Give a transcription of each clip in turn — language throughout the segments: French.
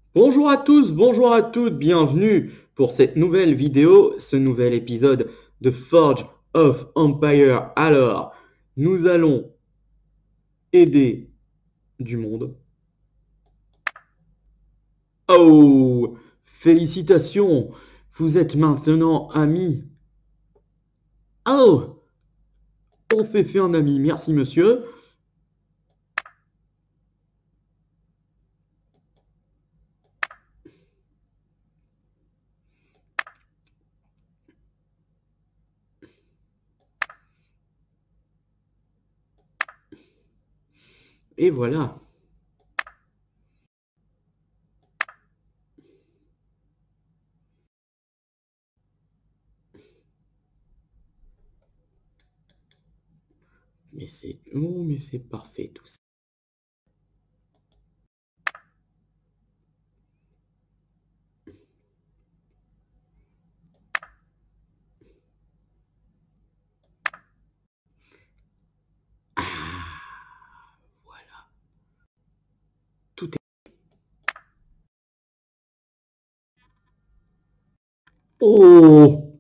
Bonjour à tous, bonjour à toutes, bienvenue pour cette nouvelle vidéo, ce nouvel épisode de Forge of Empire. Alors, nous allons aider du monde. Oh, félicitations, vous êtes maintenant amis. Oh, on s'est fait un ami, merci monsieur. Et voilà. Mais c'est parfait tout ça. Ah, voilà. Tout est... Oh!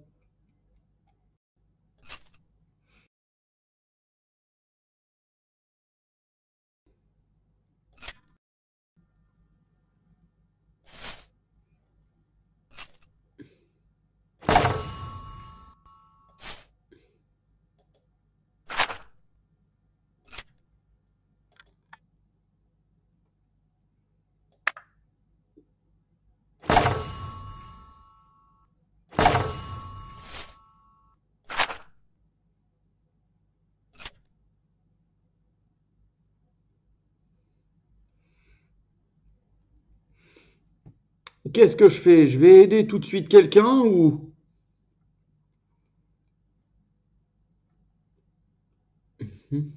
Qu'est-ce que je fais? Je vais aider tout de suite quelqu'un ou... Hmm.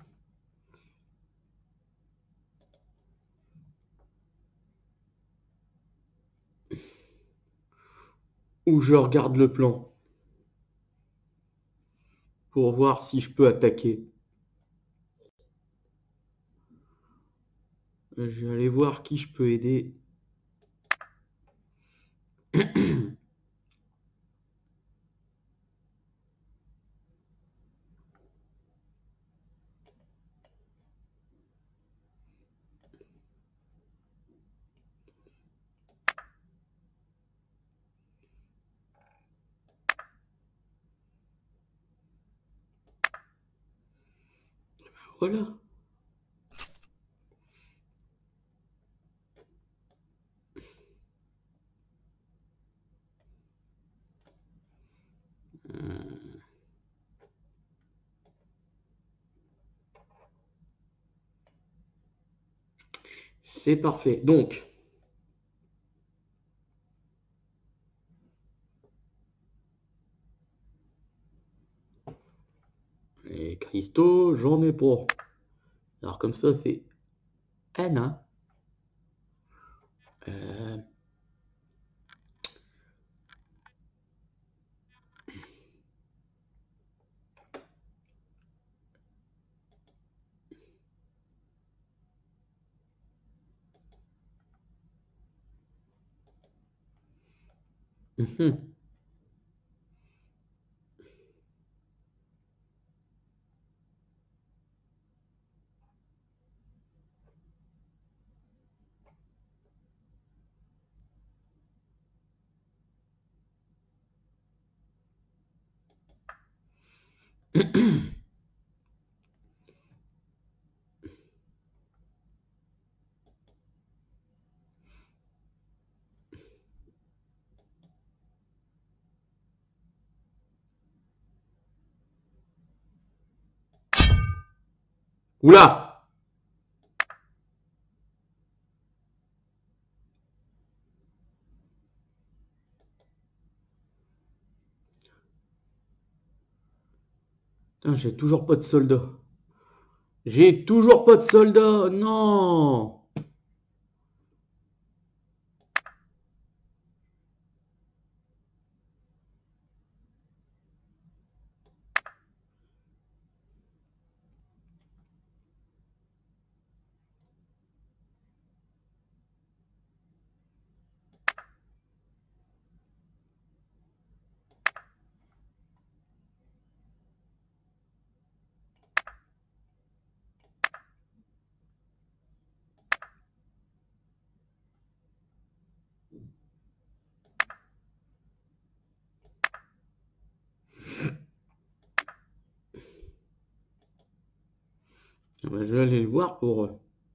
Ou je regarde le plan pour voir si je peux attaquer. Je vais aller voir qui je peux aider. Voilà. C'est parfait. Donc, les cristaux, j'en ai pas. Alors comme ça, c'est N, hein. Euh, mhm. Oula! Putain, j'ai toujours pas de soldats. J'ai toujours pas de soldats. Non! Je vais aller le voir pour...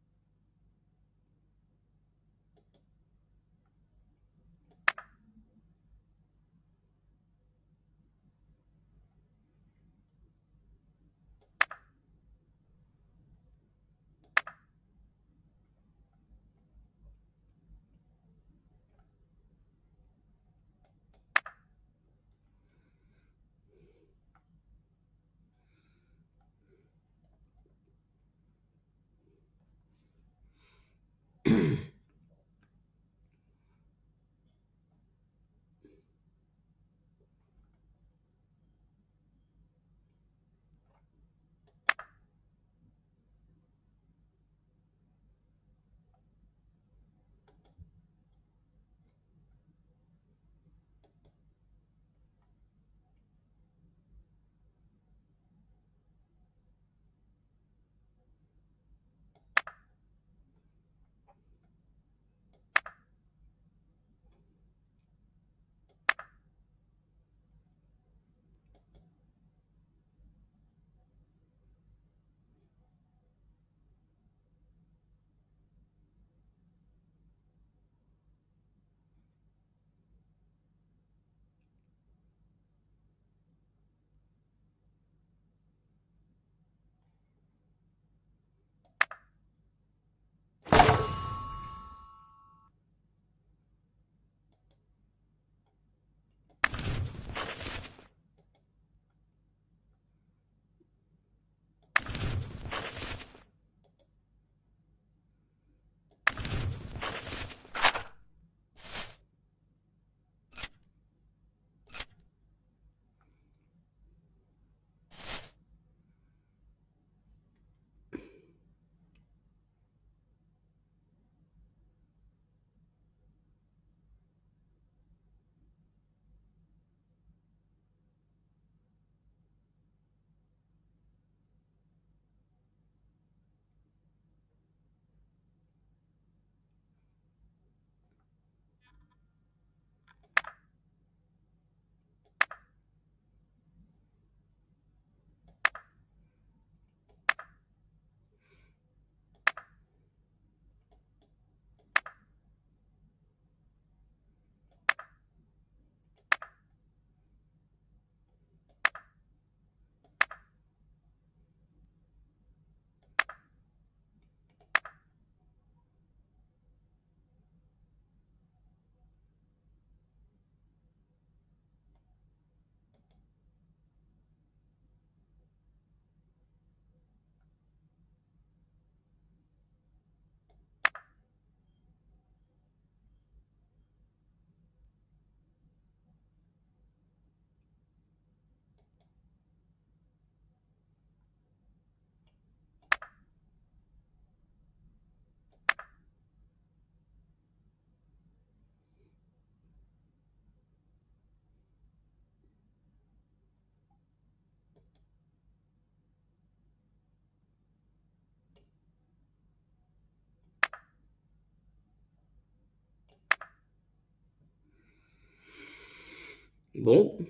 Bon.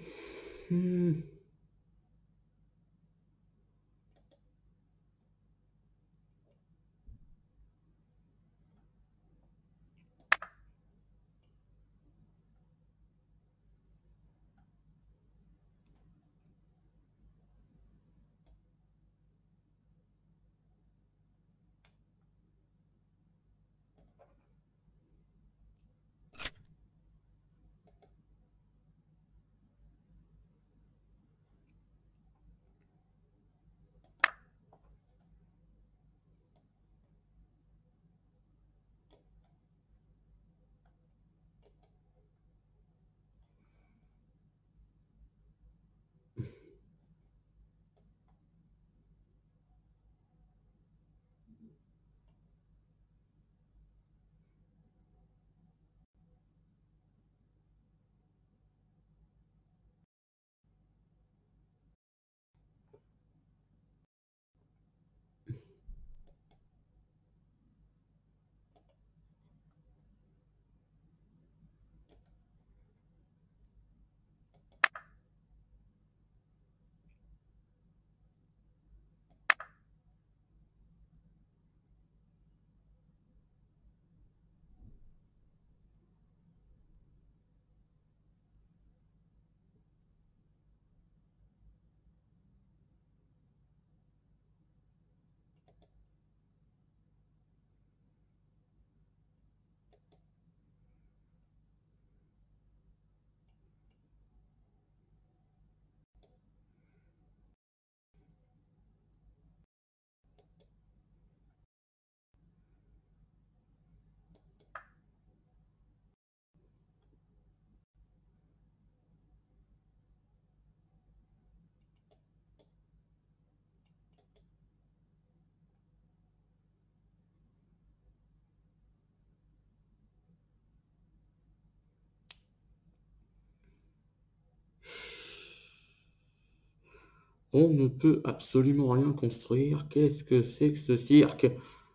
On ne peut absolument rien construire. Qu'est-ce que c'est que ce cirque?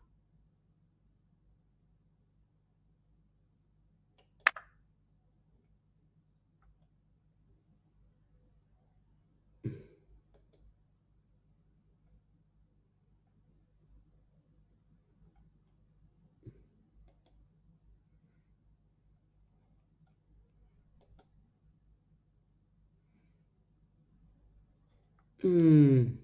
Hmm.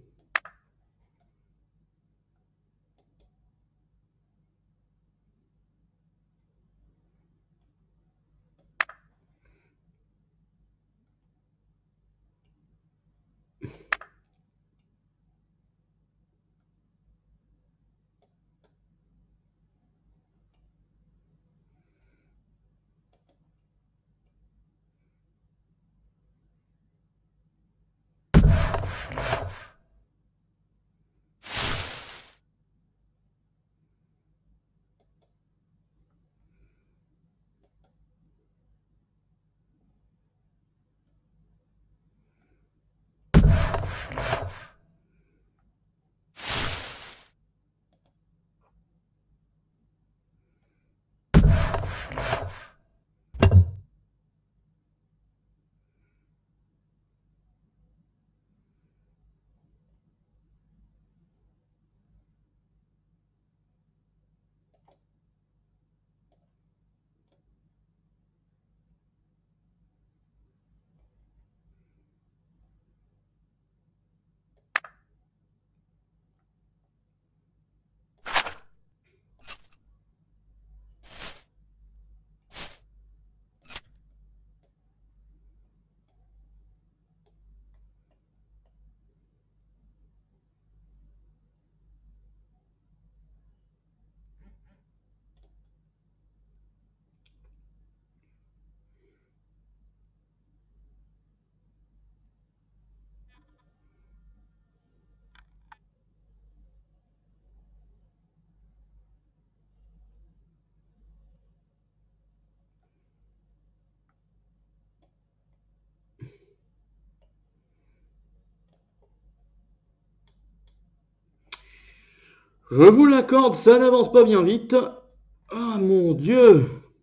Je vous l'accorde, ça n'avance pas bien vite. Ah mon Dieu!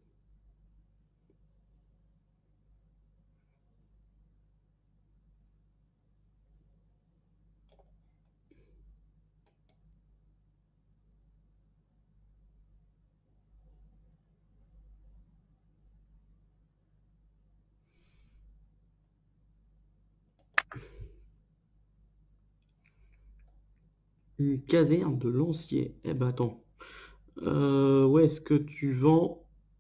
Une caserne de lanciers. Eh ben attends. Où est-ce que tu vends?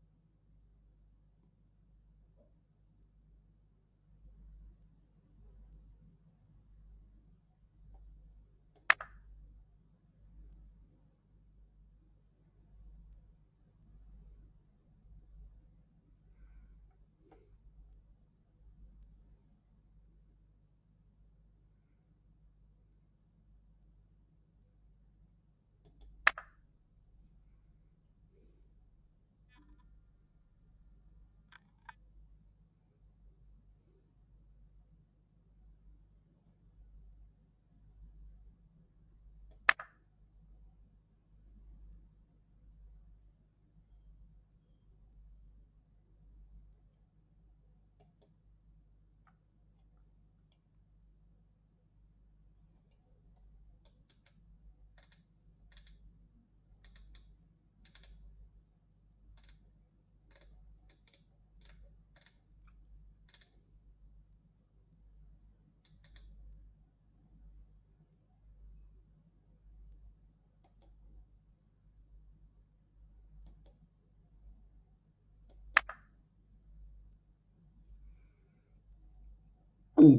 Ouh,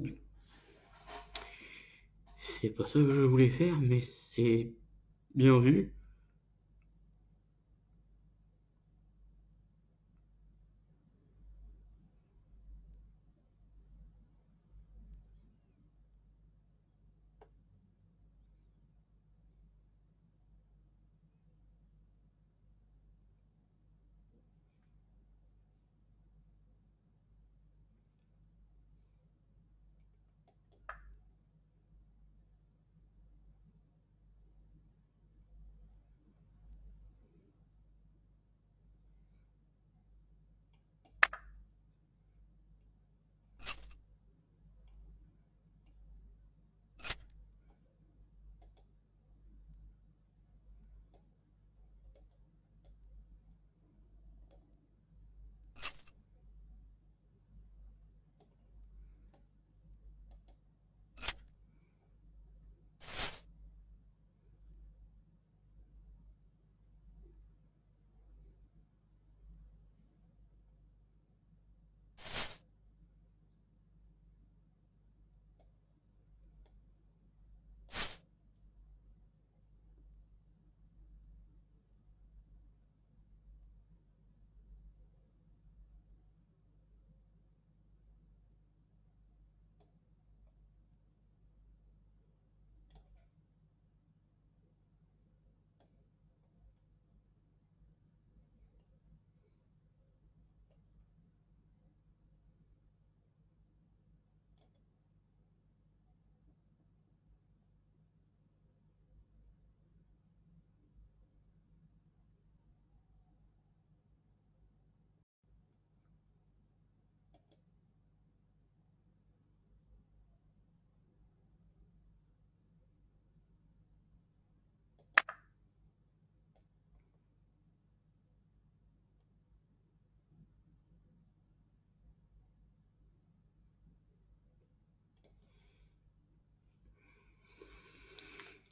c'est pas ça que je voulais faire, mais c'est bien vu.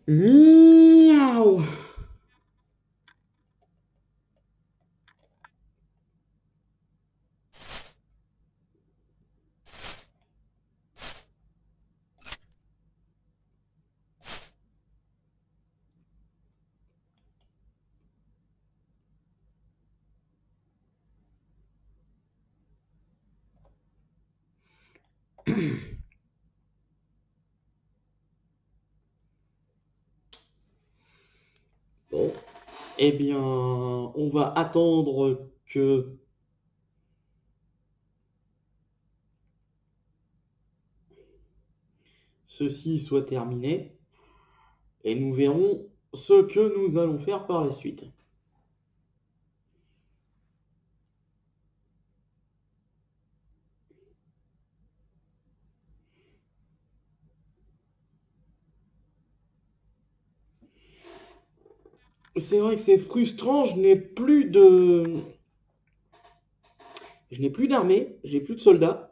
Miaou. Bon, eh bien, on va attendre que ceci soit terminé et nous verrons ce que nous allons faire par la suite. C'est vrai que c'est frustrant, je n'ai plus d'armée, j'ai plus de soldats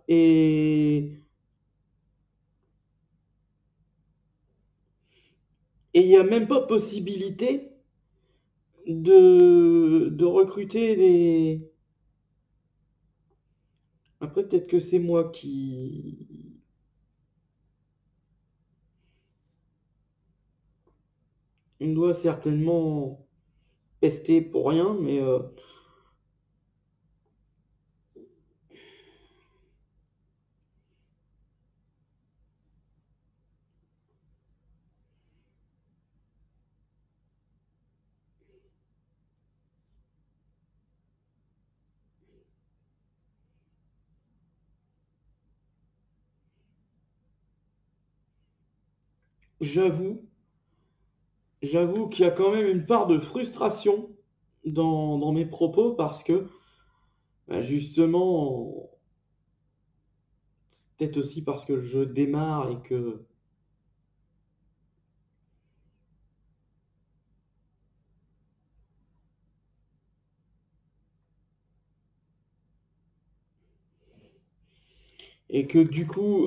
et il n'y a même pas possibilité de recruter des... Après, peut-être que c'est moi qui... On doit certainement pester pour rien, mais j'avoue, j'avoue qu'il y a quand même une part de frustration dans mes propos parce que, bah, justement, c'est peut-être aussi parce que je démarre et que du coup,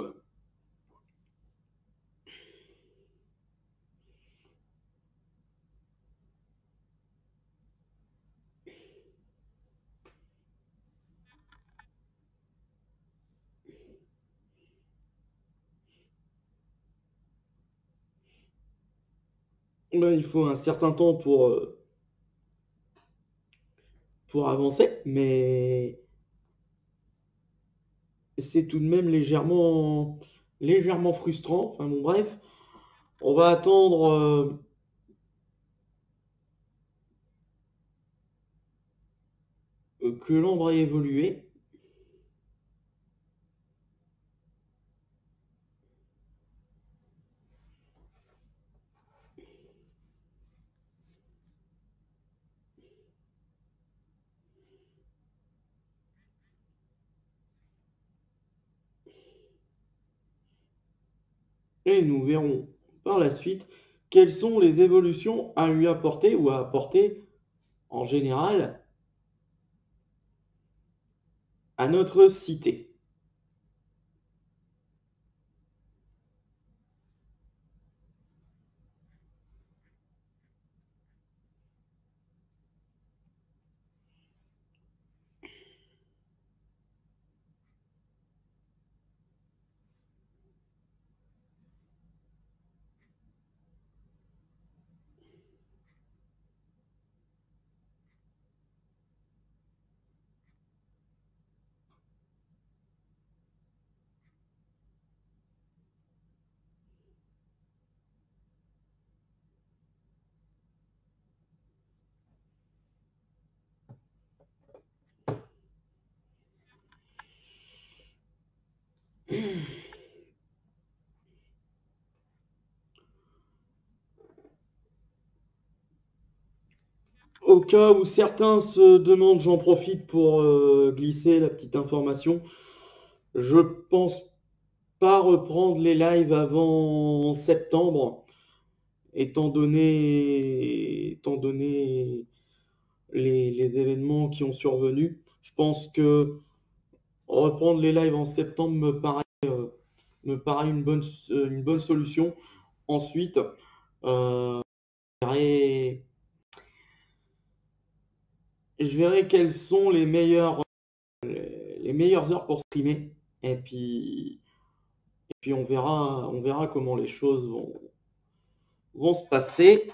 bah, il faut un certain temps pour avancer, mais c'est tout de même légèrement frustrant. Enfin bon, bref, on va attendre que l'ombre ait évolué. Et nous verrons par la suite quelles sont les évolutions à lui apporter ou à apporter en général à notre cité. Au cas où certains se demandent, j'en profite pour glisser la petite information. Je pense pas reprendre les lives avant septembre, étant donné les événements qui ont survenu. Je pense que reprendre les lives en septembre me paraît une bonne solution. Ensuite, Euh, verrai- je verrai quelles sont les meilleures heures pour streamer. Et puis on verra comment les choses vont se passer.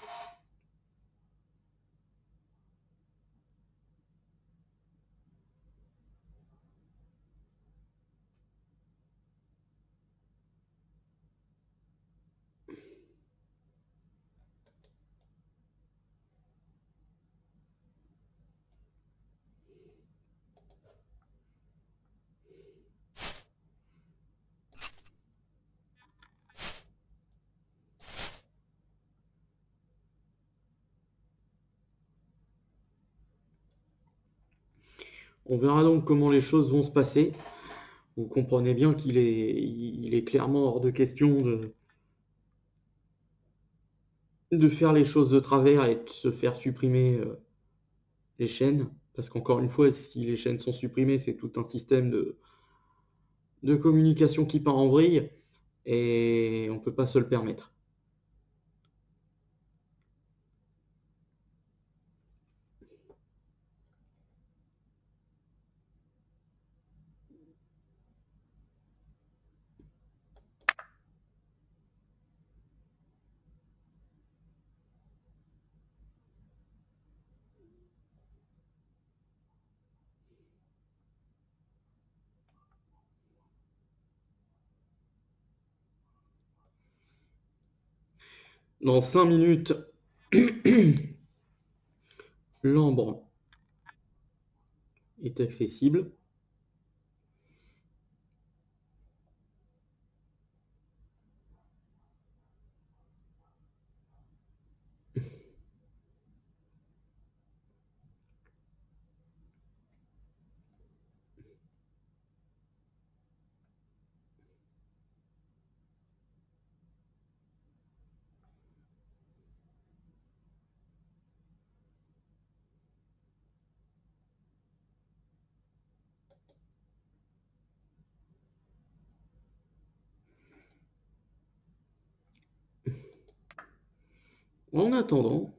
On verra donc comment les choses vont se passer. Vous comprenez bien il est clairement hors de question de faire les choses de travers et de se faire supprimer les chaînes. Parce qu'encore une fois, si les chaînes sont supprimées, c'est tout un système de communication qui part en vrille et on ne peut pas se le permettre. Dans 5 minutes, l'ambre est accessible. En attendant,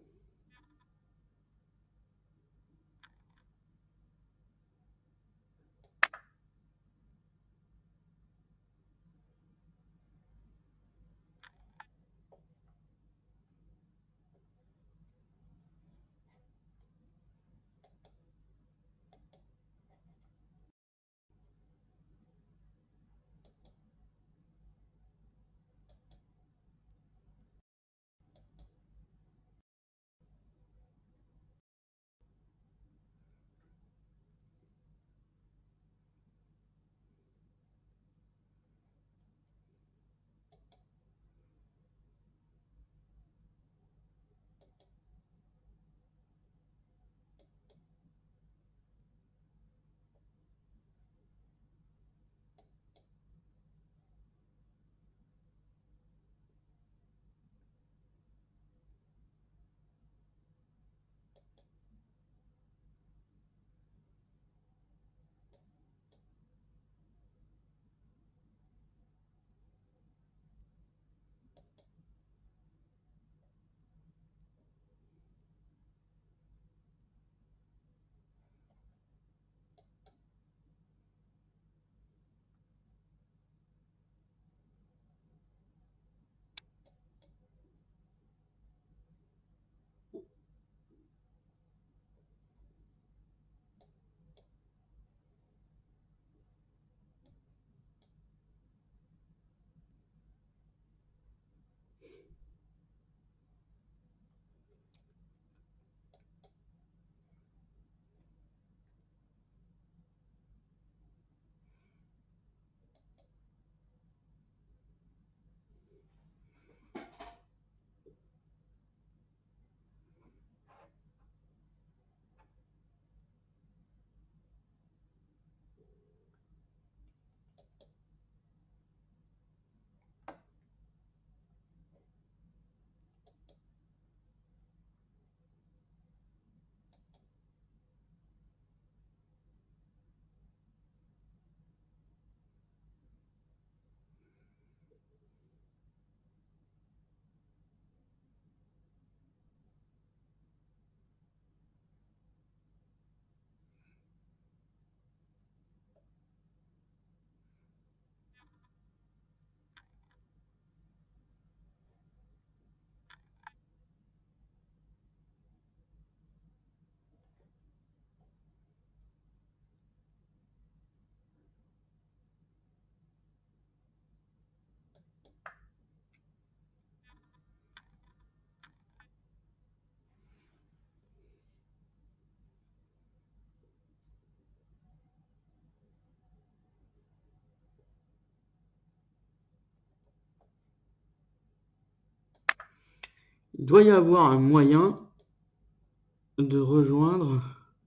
Il doit y avoir un moyen de rejoindre...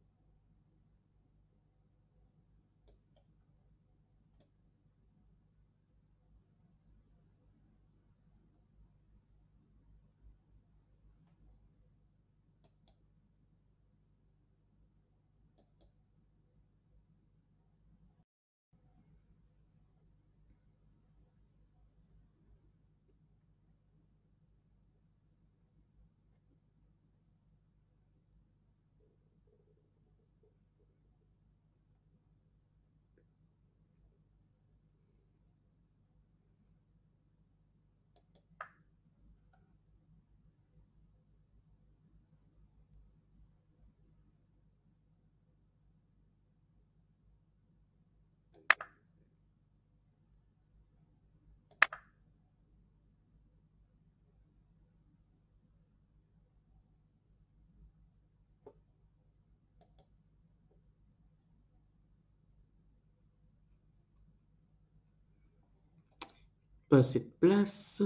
Pas assez de place.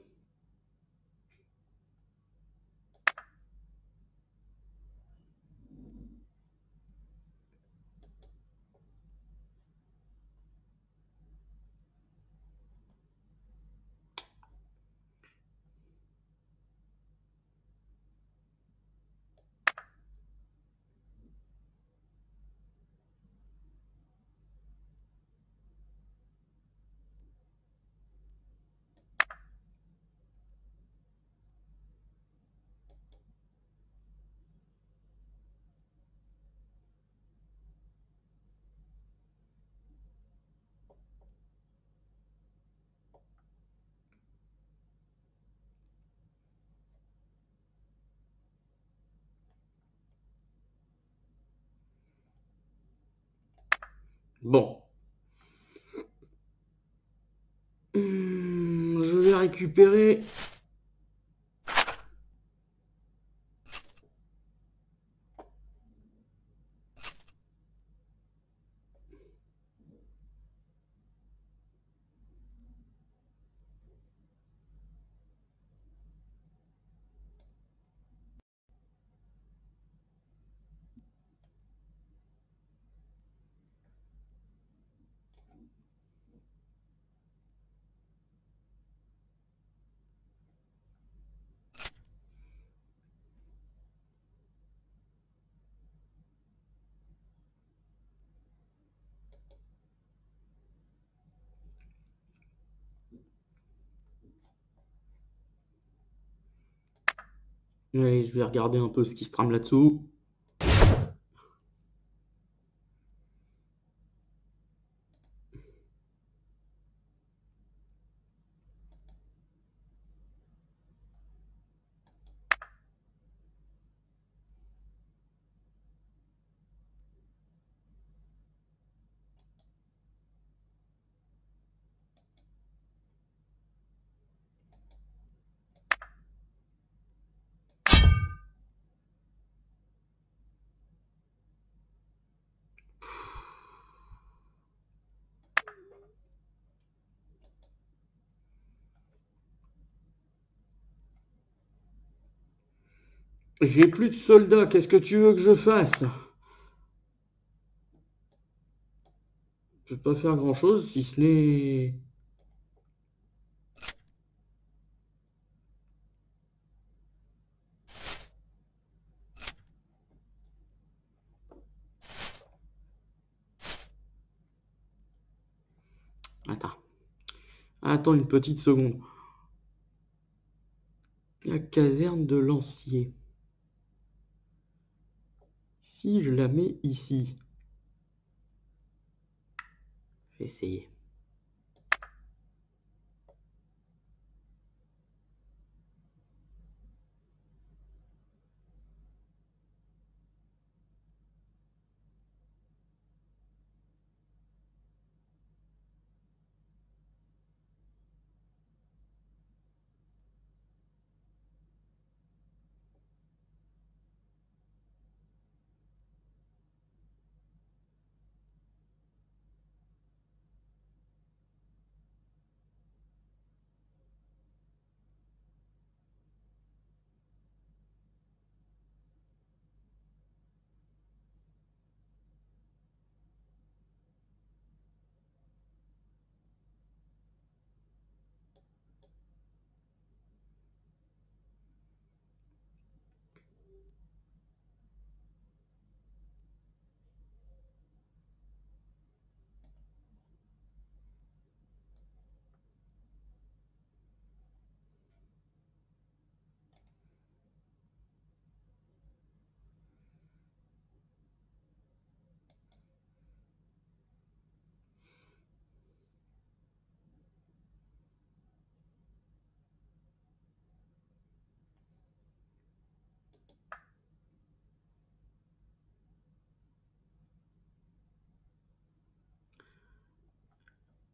Bon. Je vais récupérer... Allez, je vais regarder un peu ce qui se trame là-dessous. J'ai plus de soldats, qu'est-ce que tu veux que je fasse? Je peux pas faire grand-chose si ce n'est... Attends. Attends une petite seconde. La caserne de lancier. Si je la mets ici. Je vais essayer.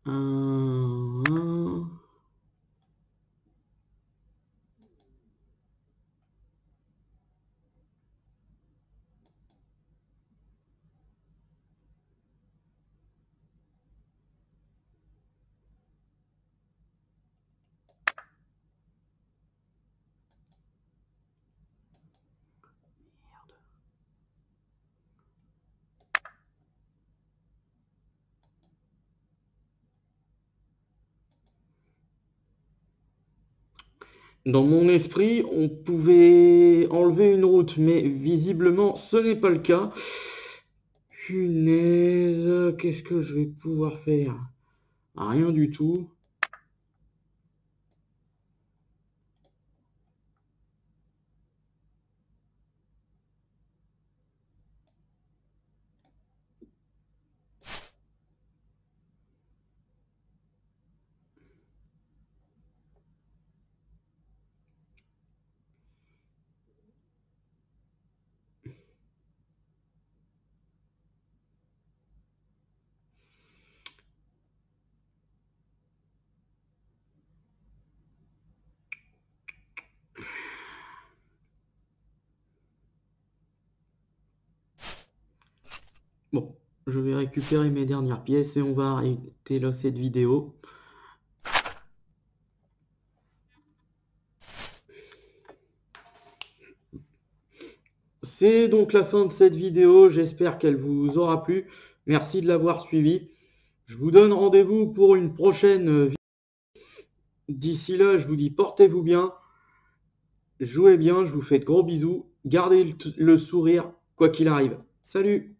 Dans mon esprit, on pouvait enlever une route, mais visiblement, ce n'est pas le cas. Punaise, qu'est-ce que je vais pouvoir faire? Rien du tout. Bon, je vais récupérer mes dernières pièces et on va arrêter là cette vidéo. C'est donc la fin de cette vidéo, j'espère qu'elle vous aura plu. Merci de l'avoir suivi. Je vous donne rendez-vous pour une prochaine vidéo. D'ici là, je vous dis portez-vous bien, jouez bien, je vous fais de gros bisous, gardez le sourire quoi qu'il arrive. Salut!